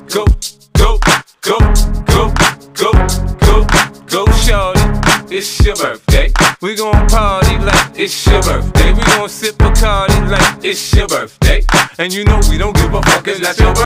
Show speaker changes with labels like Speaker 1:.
Speaker 1: Go, go, go, go, go, go, go, shorty. It's your birthday. We gon' party like it's your birthday. We gon' sip Bacardi like it's your birthday. And you know we don't give a fuck, it's not your birthday.